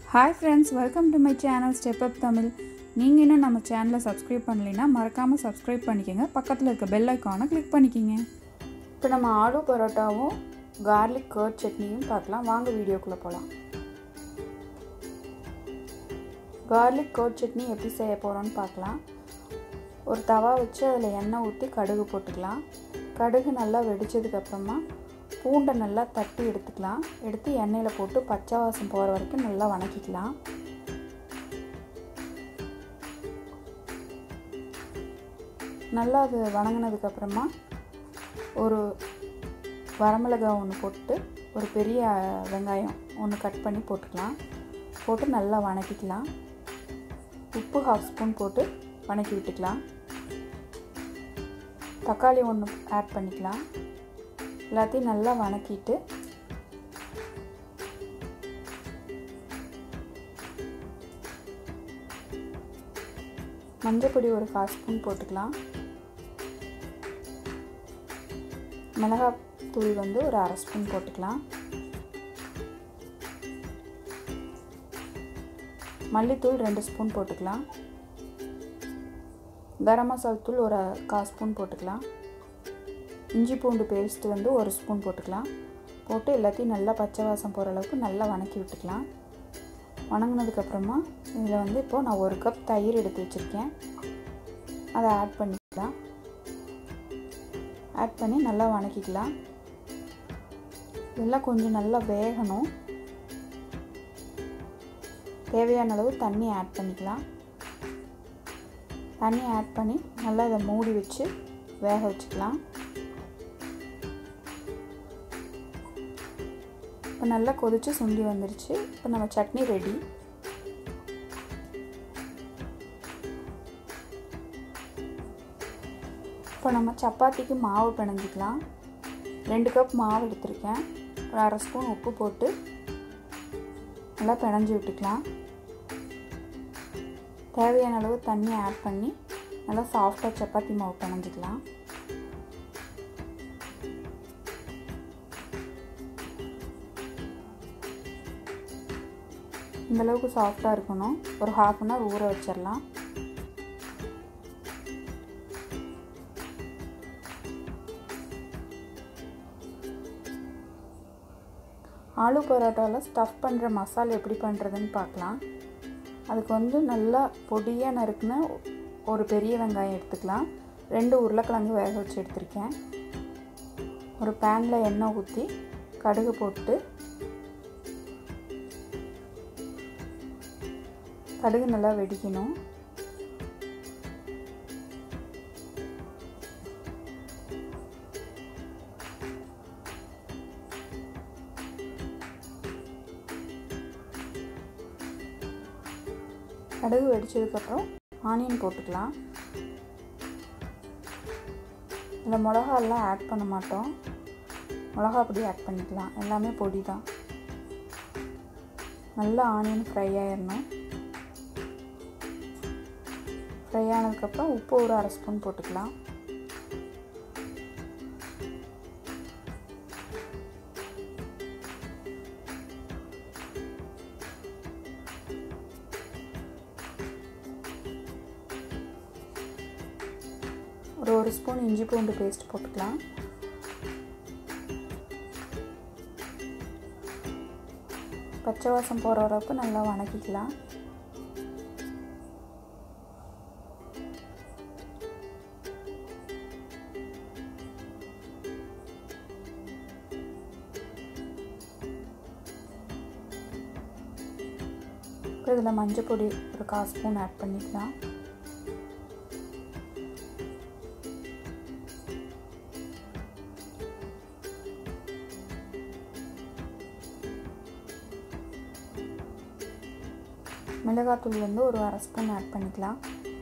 Hi friends, welcome to my channel Step Up Tamil. நீங்க இன்னும் நம்ம சேனலை சப்ஸ்கிரைப் பண்ணலைனா மறக்காம சப்ஸ்கிரைப் பண்ணிக்கங்க. பக்கத்துல இருக்க பெல் ஐகானை கிளிக் பண்ணிக்கங்க. இப்போ நம்ம ஆலு பரோட்டாவும் garlic curd சட்னியும் பார்க்கலாம். வாங்க வீடியோக்குள்ள போலாம். garlic curd சட்னி எப்படி செய்ய போறோம்னு பார்க்கலாம். ஒரு தவா வச்சு அதுல எண்ணெய் ஊத்தி கடுகு போட்டுக்கலாம். கடுகு நல்லா வெடிச்சதுக்கு அப்புறமா பூண்டை நல்லா தட்டி எடுத்துக்கலாம். எடுத்து எண்ணெயில் போட்டு பச்சை வாசம் போகிற வரைக்கும் நல்லா வணக்கிக்கலாம். நல்லா அது வணங்கினதுக்கப்புறமா ஒரு வரமிளகாய் ஒன்று போட்டு ஒரு பெரிய வெங்காயம் ஒன்று கட் பண்ணி போட்டுக்கலாம். போட்டு நல்லா வணக்கிக்கலாம். உப்பு 1/2 ஸ்பூன் போட்டு வணக்கி விட்டுக்கலாம். தக்காளி ஒன்று ஆட் பண்ணிக்கலாம். எல்லாத்தையும் நல்லா வணக்கிட்டு மஞ்சள் பொடி ஒரு 1/4 ஸ்பூன் போட்டுக்கலாம். மிளகாய் தூள் வந்து ஒரு 1/2 ஸ்பூன் போட்டுக்கலாம். மல்லித்தூள் 2 ஸ்பூன் போட்டுக்கலாம். கரம் மசாலா தூள் ஒரு 1/4 ஸ்பூன் போட்டுக்கலாம். இஞ்சி பூண்டு பேஸ்ட் வந்து 1 ஸ்பூன் போட்டுக்கலாம். போட்டு எல்லாத்தையும் நல்லா பச்சை வாசம் போகிற அளவுக்கு நல்லா வணக்கி விட்டுக்கலாம். வணங்கினதுக்கப்புறமா இதில் வந்து இப்போது நான் 1 கப் தயிர் எடுத்து வச்சுருக்கேன். அதை ஆட் பண்ணிக்கலாம். ஆட் பண்ணி நல்லா வணக்கிக்கலாம். இதெல்லாம் கொஞ்சம் நல்லா வேகணும். தேவையான அளவு தண்ணி ஆட் பண்ணிக்கலாம். தண்ணி ஆட் பண்ணி நல்லா இதை மூடி வச்சு வேக வச்சுக்கலாம். இப்போ நல்லா கொதிச்சு சுண்டி வந்துருச்சு. இப்போ நம்ம சட்னி ரெடி. இப்போ நம்ம சப்பாத்திக்கு மாவு பிணைஞ்சிக்கலாம். 2 கப் மாவு எடுத்திருக்கேன். ஒரு 1/2 ஸ்பூன் உப்பு போட்டு நல்லா பிணைஞ்சி விட்டுக்கலாம். தேவையான அளவு தண்ணி ஆட் பண்ணி நல்லா சாஃப்டாக சப்பாத்தி மாவு பிணைஞ்சிக்கலாம். இந்த அளவுக்கு சாஃப்டாக இருக்கணும். ஒரு 1/2 அன் ஹவர் ஊற வச்சிடலாம். ஆலு பரோட்டாவில் ஸ்டஃப் பண்ணுற மசாலா எப்படி பண்ணுறதுன்னு பார்க்கலாம். அதுக்கு வந்து நல்லா பொடியாக நறுக்குன ஒரு பெரிய வெங்காயம் எடுத்துக்கலாம். 2 உருளைக்கிழங்கு வேக வச்சு எடுத்திருக்கேன். ஒரு பேனில் எண்ணெய் ஊற்றி கடுகு போட்டு கடுகு நல்லா வெடிக்கணும். கடுகு வெடிச்சதுக்கப்புறம் ஆனியன் போட்டுக்கலாம். இதில் மிளகாலாம் ஆட் பண்ண மாட்டோம். மிளகா பொடி ஆட் பண்ணிக்கலாம். எல்லாமே பொடி தான். நல்லா ஆனியன் ஃப்ரை ஆயிடணும். ஃப்ரை ஆனதுக்கப்புறம் உப்பு ஒரு 1/2 ஸ்பூன் போட்டுக்கலாம். ஒரு 1 ஸ்பூன் இஞ்சி பூண்டு பேஸ்ட் போட்டுக்கலாம். பச்சை வாசம் போகிற வரைக்கும் நல்லா வணக்கிக்கலாம். இதில் மஞ்சள் பொடி ஒரு 1/4 ஸ்பூன் ஆட் பண்ணிக்கலாம். மிளகாத்தூள் வந்து ஒரு 1/2 ஸ்பூன் ஆட் பண்ணிக்கலாம்.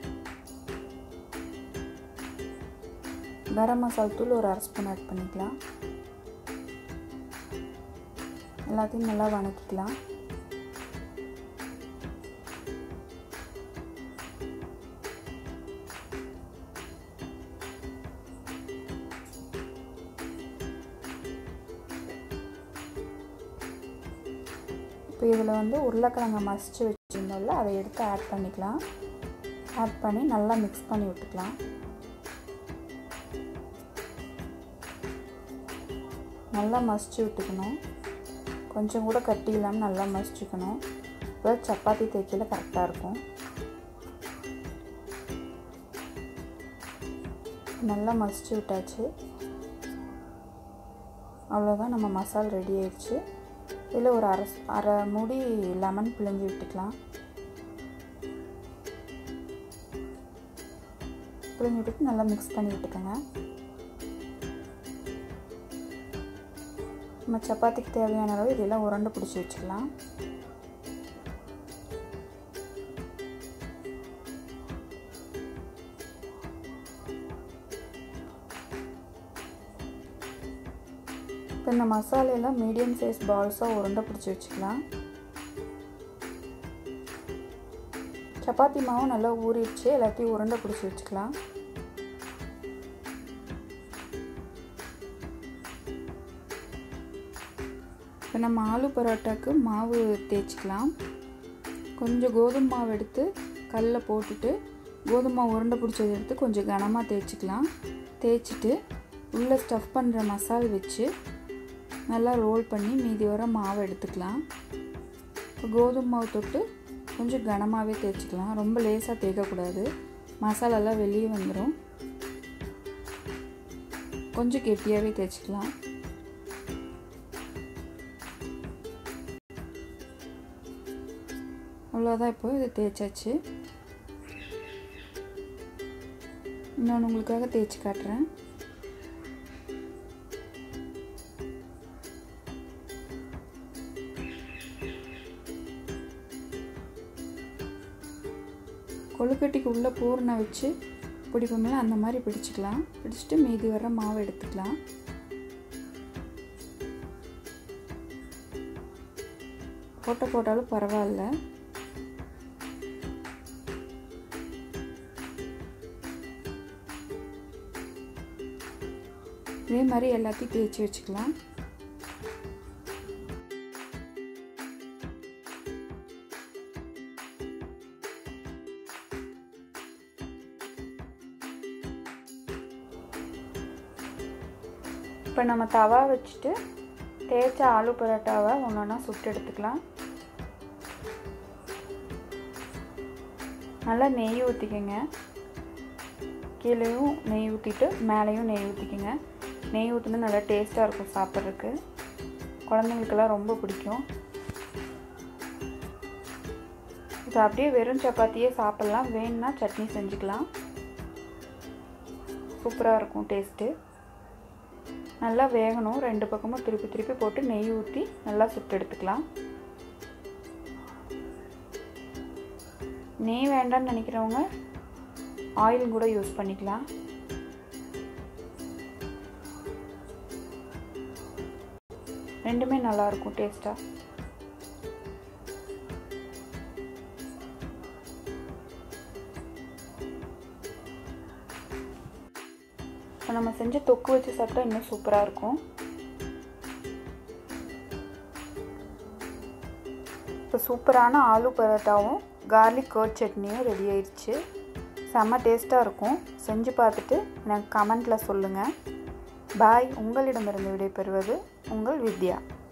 கரம் மசாலா தூள் ஒரு 1/2 ஸ்பூன் ஆட் பண்ணிக்கலாம். எல்லாத்தையும் நல்லா வணக்கிக்கலாம். இப்போ இதில் வந்து உருளைக்கிழங்கை மசிச்சு வச்சுருந்தோம்ல, அதை எடுத்து ஆட் பண்ணிக்கலாம். ஆட் பண்ணி நல்லா மிக்ஸ் பண்ணி விட்டுக்கலாம். நல்லா மசிச்சு விட்டுக்கணும். கொஞ்சம் கூட கட்டி இல்லாமல் நல்லா மசிச்சுக்கணும். இப்போ சப்பாத்தி தேய்க்கையில் கரெக்டாக இருக்கும். நல்லா மசிச்சு விட்டாச்சு. அவ்வளோதான், நம்ம மசாலா ரெடி ஆயிடுச்சு. இதில் ஒரு அரை மூடி லெமன் பிழிஞ்சு விட்டுக்கலாம். பிழிஞ்சு விட்டுட்டு நல்லா மிக்ஸ் பண்ணி விட்டுக்கோங்க. நம்ம சப்பாத்திக்கு தேவையான அளவு இதெல்லாம் உருண்டை பிடிச்சி வச்சுக்கலாம். இப்போ இந்த மசாலையெல்லாம் மீடியம் சைஸ் பால்ஸாக உருண்டை பிடிச்சி வச்சுக்கலாம். சப்பாத்தி மாவும் நல்லா ஊறிடுச்சு. எல்லாத்தையும் உருண்டை பிடிச்சி வச்சுக்கலாம். இப்போ நம்ம ஆலு பரோட்டாவுக்கு மாவு தேய்ச்சிக்கலாம். கொஞ்சம் கோதுமை மாவு எடுத்து கல்லில் போட்டுட்டு கோதுமை மாவு உருண்டை பிடிச்சதை எடுத்து கொஞ்சம் கனமாக தேய்ச்சிக்கலாம். தேய்ச்சிட்டு உள்ளே ஸ்டஃப் பண்ணுற மசால் வச்சு நல்லா ரோல் பண்ணி மீதி வர மாவை எடுத்துக்கலாம். இப்போ கோதுமை மாவு தொட்டு கொஞ்சம் கனமாகவே தேய்ச்சிக்கலாம். ரொம்ப லேசாக தேய்க்கக்கூடாது, மசாலாலாம் வெளியே வந்துடும். கொஞ்சம் கெட்டியாகவே தேய்ச்சிக்கலாம். அவ்வளோதான், இப்போ இது தேய்ச்சாச்சு. இன்னொன்று உங்களுக்காக தேய்ச்சி காட்டுறேன். கொழுக்கட்டைக்கு உள்ள பூரணை வச்சு பிடிப்போம்ல, அந்த மாதிரி பிடிச்சிக்கலாம். பிடிச்சிட்டு மீதி வர மாவை எடுத்துக்கலாம். போட்டாலும் பரவாயில்ல. இதே மாதிரி எல்லாத்தையும் தேய்ச்சி வச்சுக்கலாம். இப்போ நம்ம தவா வச்சுட்டு தேய்ச்ச ஆலு பரோட்டாவை ஒன்றா சுட்டு எடுத்துக்கலாம். நல்லா நெய் ஊற்றிக்கங்க. கீழேயும் நெய் ஊற்றிட்டு மேலேயும் நெய் ஊற்றிக்கங்க. நெய் ஊற்றினா நல்லா டேஸ்ட்டாக இருக்கும் சாப்பிட்றதுக்கு. குழந்தைங்களுக்கெல்லாம் ரொம்ப பிடிக்கும். இது அப்படியே வெறும் சப்பாத்தியே சாப்பிட்லாம். வேணும்னா சட்னி செஞ்சுக்கலாம். சூப்பராக இருக்கும் டேஸ்ட்டு. நல்லா வேகணும். ரெண்டு பக்கமும் திருப்பி போட்டு நெய் ஊற்றி நல்லா சுட்டு எடுத்துக்கலாம். நெய் வேண்டாம்னு நினைக்கிறவங்க ஆயில் கூட யூஸ் பண்ணிக்கலாம். ரெண்டுமே நல்லாயிருக்கும் டேஸ்ட்டாக. இப்போ நம்ம செஞ்ச தொக்கு வச்சு சாப்பிட்டா இன்னும் சூப்பராக இருக்கும். இப்போ சூப்பரான ஆலு பரோட்டாவும் கார்லிக் கர்ட் சட்னியும் ரெடி ஆயிடுச்சு. செம்ம டேஸ்ட்டாக இருக்கும். செஞ்சு பார்த்துட்டு எனக்கு கமெண்ட்டில் சொல்லுங்கள். பாய். உங்களிடமிருந்து விடைபெறுவது உங்கள் வித்யா.